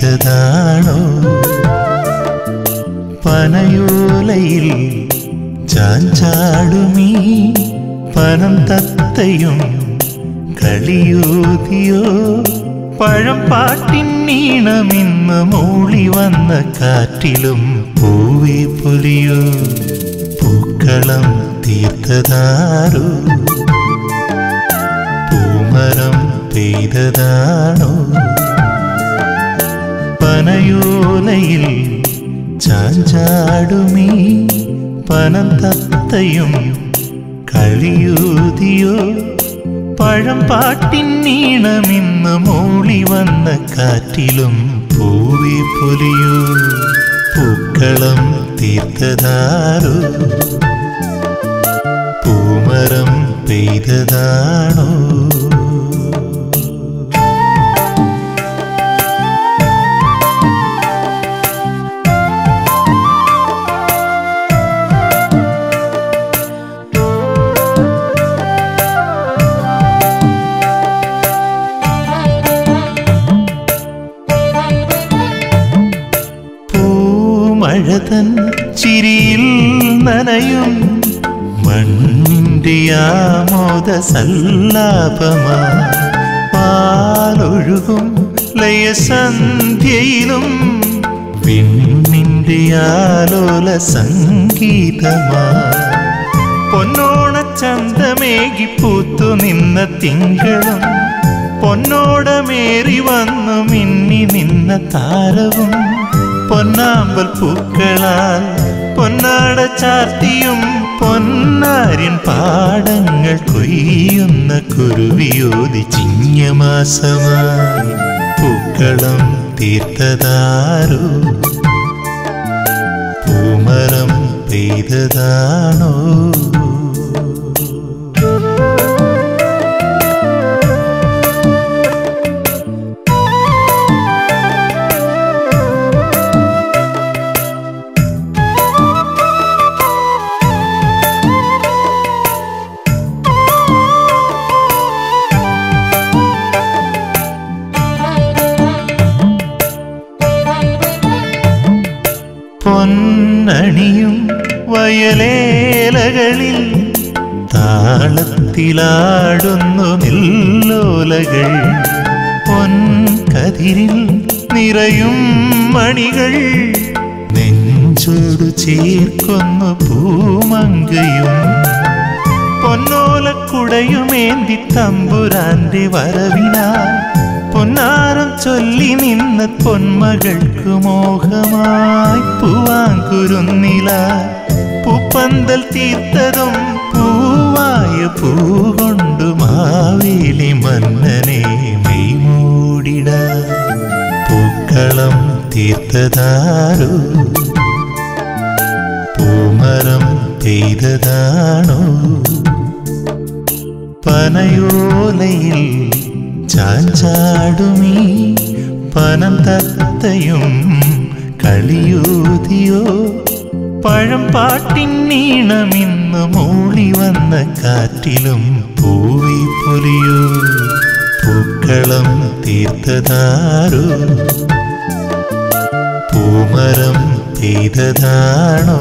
പെയ്തതാണോ? പനയോലയിൽ ചാഞ്ചാടുമീ പനം തത്തയും കളിയൂതിയോ? പഴം പാട്ടിന്നീണമിന്ന് മൂളി വന്ന കാറ്റിലും പൂവി പൊലിയോ? പൂക്കളം തീർത്തതാരോ? പൂമരം പെയ്തതാണോ? പനയോലയിൽ ചാഞ്ചാടുമീ പനം തത്തയും കളിയൂതിയോ? പഴം പാട്ടിന്നീണമിന്ന് മൂളി വന്ന കാറ്റിലും പൂവി പൊലിയോ? പൂക്കളം തീർത്തതാരോ? പൂമരം പെയ്തതാണോ? മഴതൻ ചിരിയിൽ നനയും മണ്ണിന്റെ ആമോദ സല്ലാപമാ പാലൊഴുകും ലയസന്ധ്യയിലും വിണ്ണിന്റെ ആലോല സംഗീതമാ പൊന്നോണച്ചന്തമേകി പൂത്തു നിന്ന തിങ്കളും പൊന്നോടമേറി വന്നു മിന്നി നിന്ന താരവും പൊന്നാമ്പൽ പൂക്കളാൽ പൊന്നാട ചാർത്തിയും പൊന്നാര്യൻ പാടങ്ങൾ കൊയ്യുന്ന കുരുവിയോതി ചിങ്ങമാസമായി പൂക്കളം തീർത്തതാരോ? പൂമരം പെയ്തതാണോ? പൊന്നണിയും വയലേലകളിൽ താളത്തിലാടുന്നു നെല്ലോലകൾ പൊൻകതിരിൽ നിറയും മണികൾ നെഞ്ചോടു ചേർക്കുന്നു പൂമങ്കയും പൊന്നോലക്കുടയുമേന്തി തമ്പുരാന്റെ വരവിനാൽ പൊന്നാരം ചൊല്ലി നിന്ന പൊന്മകൾക്ക് മോഹമായി പൂവാങ്കുരുന്നില പൂപ്പന്തൽ തീർത്തതും പൂവായ പൂകൊണ്ടു മാവേലി മന്നനെ മെയ്മൂടിട പൂക്കളം തീർത്തതാരോ? പൂമരം പെയ്തതാണോ? പനയോലയിൽ ചാഞ്ചാടുമീ പനം തത്തയും കളിയൂതിയോ? പഴം പാട്ടിന്നീണമിന്ന് മൂളി വന്ന കാറ്റിലും പൂവി പൊലിയോ? പൂക്കളം തീർത്തതാരോ? പൂമരം പെയ്തതാണോ?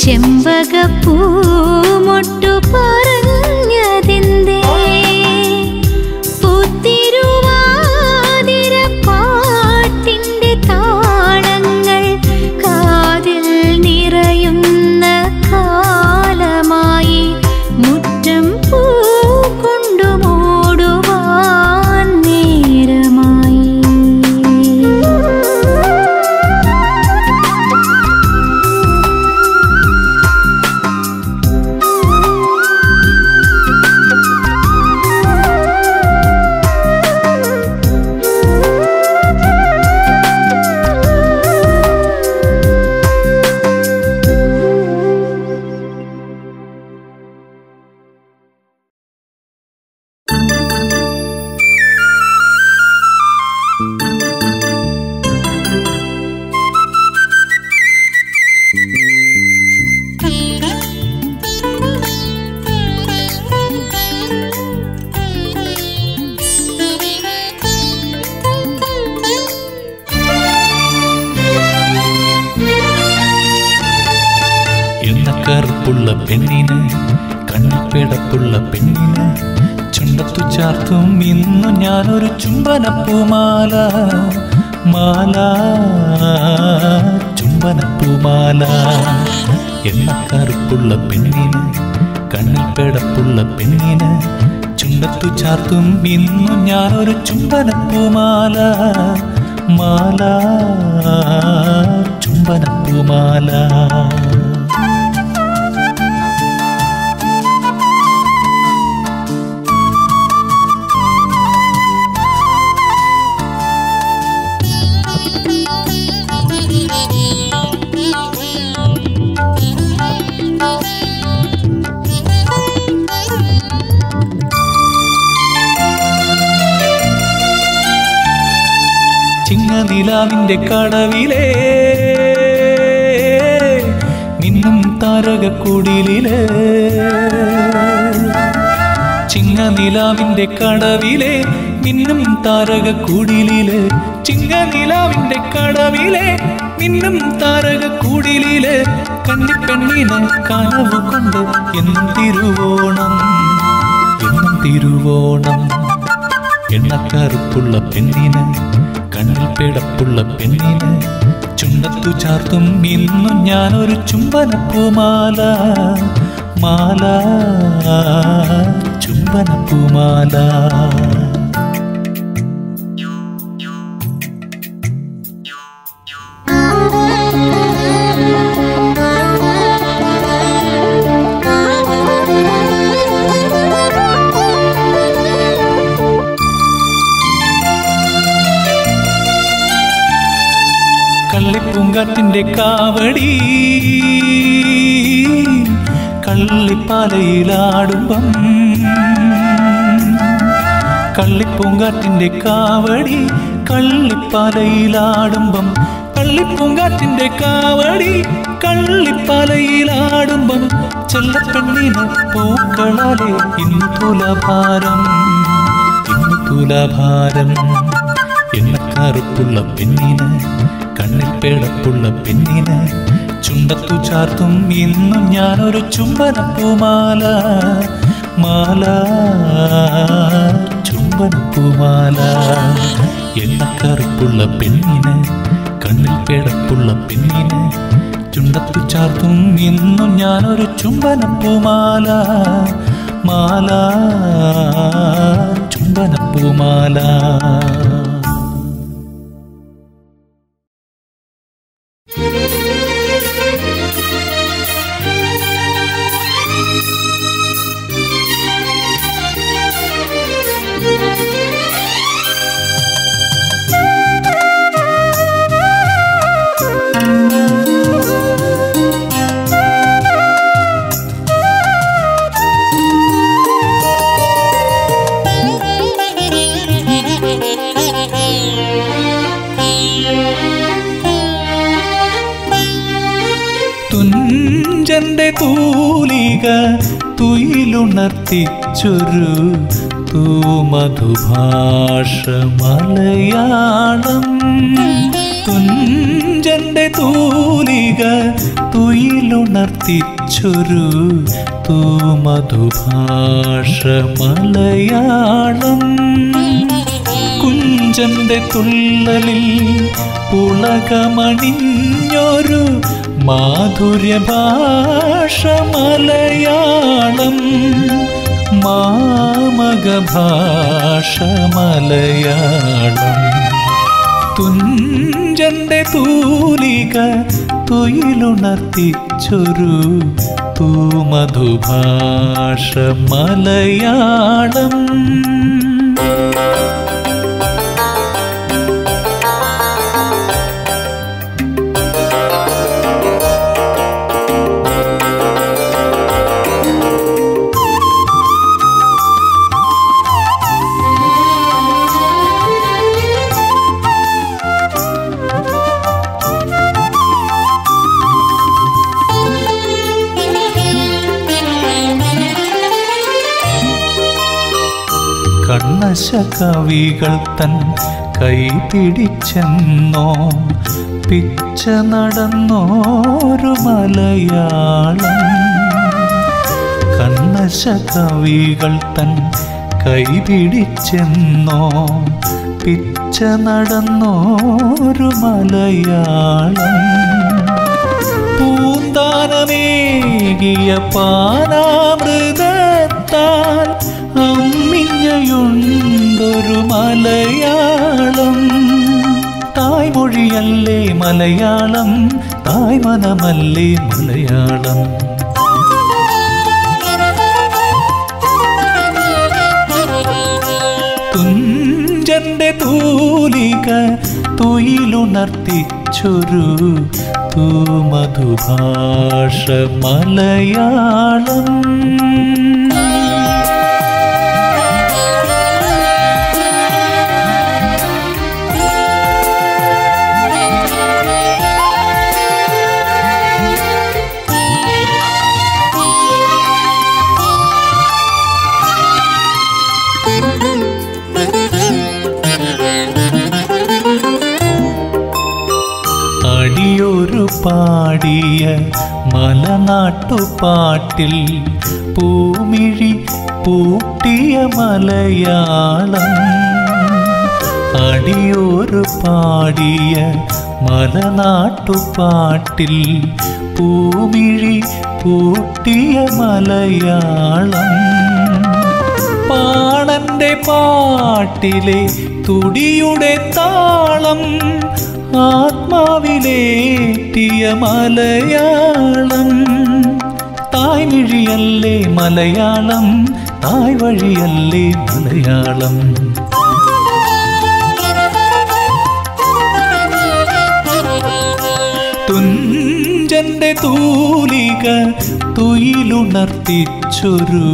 ചെമ്പകപ്പൂ മൊട്ടു പറഞ്ഞതെന്തേ പൂത്തിരുവാതിര പാട്ടിൻ്റെ താളങ്ങൾ കാതിൽ നിറയുന്ന കാലമായി മുറ്റം പൂ കൊണ്ടു മൂടുവാൻ നേരമായി. കറുപ്പുള്ള പെണ്ണിന് കണ്ണിപ്പിടപ്പുള്ള പെണ്ണിന് ചുണ്ടത്തു ചാർത്തും ഇന്നു ഞാനൊരു ചുംബനപ്പൂമാല മാല ചുംബനപ്പൂമാല. എന്ന കറുപ്പുള്ള പെണ്ണിന് കണ്ണിപ്പിടപ്പുള്ള പെണ്ണിന് ചുണ്ടത്തു ചാർത്തും ഇന്നു ഞാനൊരു ചുംബനപ്പൂമാല മാല ചുംബനപ്പൂമാല. ചിങ്ങനിലാവിൻ്റെ കടവിലെ മിന്നും താരകക്കുടിലിലെ ചിങ്ങനിലാവിൻ്റെ കടവിലെ മിന്നും താരകക്കുടിലിലെ ചിങ്ങനിലാവിൻ്റെ കടവിലെ മിന്നും താരകക്കുടിലിലെ കന്നിപ്പെണ്ണിന് കനവ് കൊണ്ട് എന്നും തിരുവോണം എന്നും തിരുവോണം. എണ്ണക്കറുപ്പുള്ള പെണ്ണിന് കണ്ണിൽ പിടപ്പുള്ള പെണ്ണിന് ചുണ്ടത്തു ചാർത്തും ഇന്നു ഞാനൊരു ചുംബനപ്പൂമാല മാല ചുംബനപ്പൂമാല. കള്ളിപ്പൂങ്കാറ്റിൻ്റെ കാവടി കള്ളിപ്പാലയിലാടുമ്പം കള്ളിപ്പൂങ്കാറ്റിൻ്റെ കാവടി കള്ളിപ്പാലയിലാടുമ്പം കള്ളിപ്പൂങ്കാറ്റിൻ്റെ കാവടി കള്ളിപ്പാലയിലാടുമ്പം ചെല്ലപ്പെണ്ണിന് പൂക്കളാലെ ഇന്നു തുലഭാരം ഇന്നു തുലഭാരം. എണ്ണക്കറുപ്പുള്ള പെണ്ണിന് കണ്ണിൽ പിടപ്പുള്ള പെണ്ണിന് ചുണ്ടത്തു ചാർത്തും ഇന്നു ഞാനൊരു ചുംബനപ്പൂമാല മാല ചുംബനപ്പൂമാല. എണ്ണക്കറുപ്പുള്ള പെണ്ണിന് കണ്ണിൽ പിടപ്പുള്ള പെണ്ണിന് ചുണ്ടത്തു ചാർത്തും ഇന്നു ഞാനൊരു ചുംബനപ്പൂമാല മാല ചുംബനപ്പൂമാല. തുഞ്ചന്റെ തൂലിക തുയിലുണർത്തിച്ചൊരു തൂമധുഭാഷ മലയാളം തുഞ്ചന്റെ തൂലിക തുയിലുണർത്തിച്ചൊരു തൂമധുഭാഷ മലയാളം. കുഞ്ചന്റെ തുള്ളലിൽ പുളകമണിഞ്ഞൊരു മാധുര്യഭാഷ മലയാളം. മാമകഭാഷ മലയാളം. തുഞ്ചന്റെ തൂലിക തുയിലുണർത്തിച്ചൊരു തൂമധുഭാഷ മലയാളം. കണ്ണശ കവികൾ തൻ കൈ പിടിച്ചെന്നോ പിച്ച നടന്നോരു മലയാളം. കണ്ണശ കവികൾ തൻ കൈ പിടിച്ചെന്നോ പിച്ച നടന്നോരു മലയാളം. പൂന്താനമേകിയ പാനാമൃതത്താൽ അമ്മിഞ്ഞയുണ്ടൊരു മലയാളം. തായ്മൊഴിയല്ലേ മലയാളം, തായ്മനമല്ലേ മലയാളം. തുഞ്ചന്റെ തൂലിക തുയിലുണർത്തിച്ചൊരു തൂമധുഭാഷ മലയാളം. അടിയൊരു പാടിയ മലനാട്ടുപാട്ടിൽ പൂമിഴി പൂട്ടിയ മലയാളം. അടിയൊരു പാടിയ മലനാട്ടുപാട്ടിൽ പൂമിഴി പൂട്ടിയ മലയാളം. പാണന്റെ പാട്ടിലെ തുടിയുടെ താളം ആത്മാവിലേറ്റിയ മലയാളം. തായ്മിഴിയല്ലേ മലയാളം, തായ് വഴിയല്ലേ മലയാളം. തുഞ്ചന്റെ തൂലിക തുയിലുണർത്തിച്ചൊരു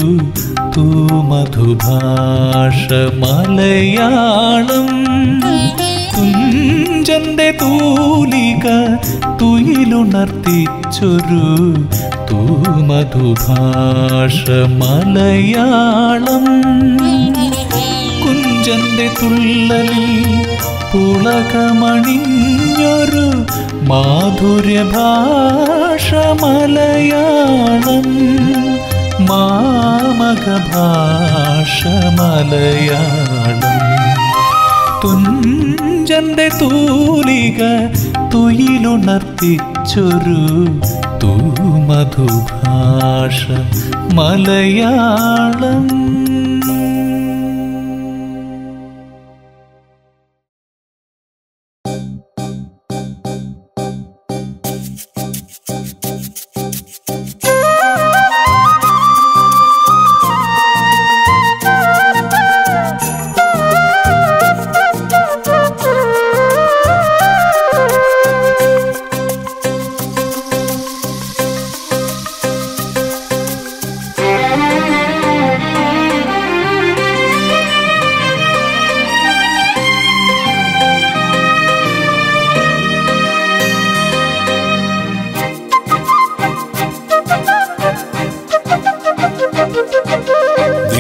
തൂമധുഭാഷ മലയാളം. തുഞ്ചന്റെ തൂലിക തുയിലുണർത്തിച്ചൊരു തൂമധുഭാഷ മലയാളം. കുഞ്ചന്റെ തുള്ളലിൽ പുളകമണിഞ്ഞൊരു മാധുര്യഭാഷ മലയാളം. മാമകഭാഷ മലയാളം. തുഞ്ചന്റെ തൂലിക തുയിലുണർത്തിച്ചൊരു തൂമധുഭാഷ മലയാളം.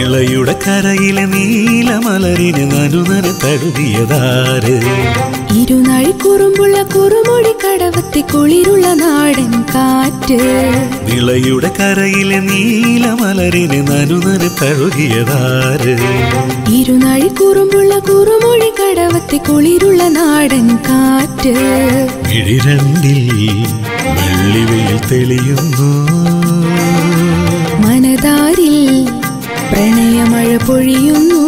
നിളയുടെ കരയിലെ നീലമലരിനെ നനുനന തഴുകിയതാര് ഇരുനാഴി കുറുമ്പുള്ള കുറുമൊഴി കടവത്തെ കുളിരുള്ള നാടൻ കാറ്റ് നിളയുടെ കരയിലെ നീലമലരിനെ നനുനന തഴുകിയതാര് ഇരുനാഴി കുറുമ്പുള്ള കുറുമൊഴി കടവത്തെ കുളിരുള്ള നാടൻ കാറ്റ് ഇഴിരണ്ടിൽ വെള്ളിവെയിൽ തെളിയുന്നു മനതാരിൽ പ്രണയമഴ പൊഴിയുന്നു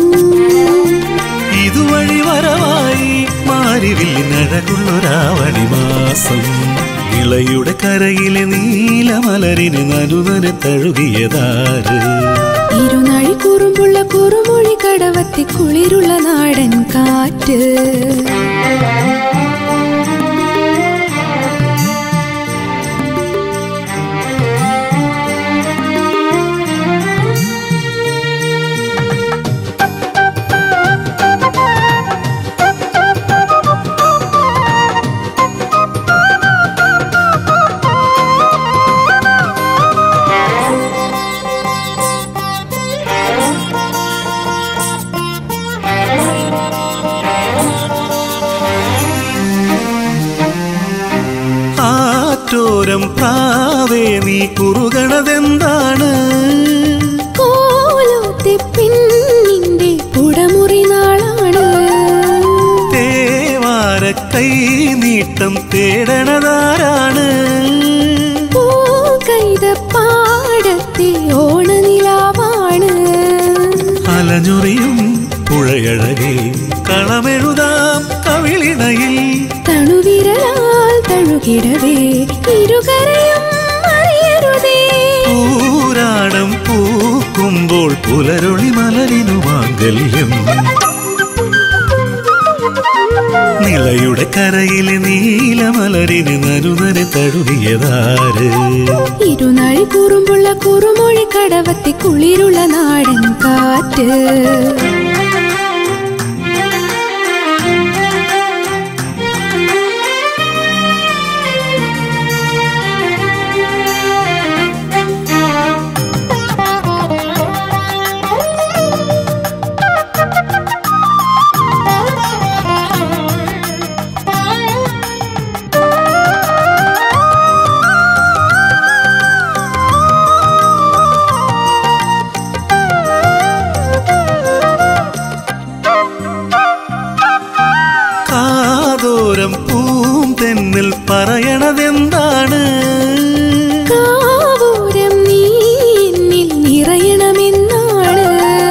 ഇതുവഴി വരവായി മാരിവില്ലിനഴകുള്ളൊരാവണി മാസം നിളയുടെ കരയിലെ നീലമലരിന് നനുനന തഴുകിയതാര് ഇരുനാഴി കുറുമ്പുള്ള കുറുമൊഴി കടവത്തെ കുളിരുള്ള നാടൻ കാറ്റ് ആറ്റോരം പ്രാവേ നീ കുറുകണതെന്താണ് കോലോത്തെ പിന്നിന്റെ പുടമുറി നാളാണ് തേവാര കൈ നീട്ടം തേടണതാരാണ് പൂകൈത പാടത്തെ ഓണനിലാവാണ് അലഞ്ഞുറിയും പുഴയഴകെ കളമെഴുതാം കവിളിണയിൽ തണുവിരലാൽ തഴുകിടവേ ഇരുകരയും അറിയരുതേ പൂരാടം പൂക്കുമ്പോൾ പുലരൊളി മലരിനു മാംഗല്യം നിളയുടെ കരയിലെ നീലമലരിന് നനുനന തഴുകിയതാര് ഇരുനാഴി കുറുമ്പുള്ള കുറുമൊഴി കടവത്തെ കുളിരുള്ള നാടൻ കാറ്റ് കാതോരം പൂന്തെന്നിൽ പറയണതെന്താണ് കാവൂരം നീ എന്നിൽ നിറയണമെന്നാണ്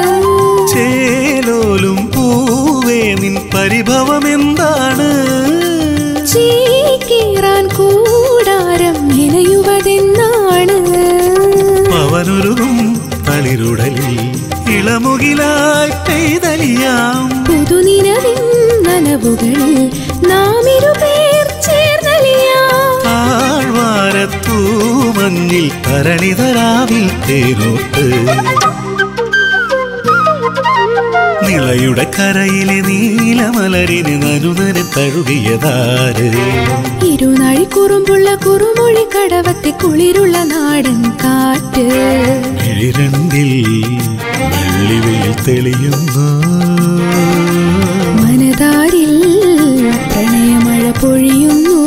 ചേലോലും പൂവേ നിൻ പരിഭവമെന്താണ് ചീക്കീറാൻ കൂടാരം നിലയുവതെന്നാണ് പവനുരുകും തളിരുടലിൽ ഇളമുകിലായി പെയ്തലിയാം പുതുനിലവിൻ നനവുകളിൽ നാം ഇരുപേർ ചേർന്നലിയാം താഴ്വാരത്തൂ മഞ്ഞിൽ തരളിതരാവിൽ തേരോട്ട് നിളയുടെ കരയിലെ നീലമലരിന് നനുനന തഴുകിയതാര് ഇരുനാഴി കുറുമ്പുള്ള കുറുമൊഴി കടവത്തെ കുളിരുള്ള നാടൻ കാറ്റ് ഇഴിരണ്ടിൽ വെള്ളിവെയിൽ തെളിയുന്നു മനതാരിൽ പ്രണയമഴ പൊഴിയുന്നു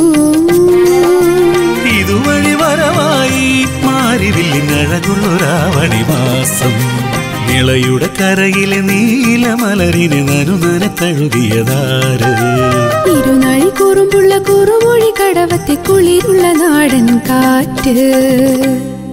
ഇതുവഴി വരവായി മാരിവില്ലിനഴകുള്ളൊരാവണി മാസം നിളയുടെ കരയിലെ നീലമലരിന് നനുനന തഴുകിയതാര് ഇരുനാഴി കുറുമ്പുള്ള കുറുമൊഴി കടവത്തെ കുളിരുള്ള നാടൻ കാറ്റ്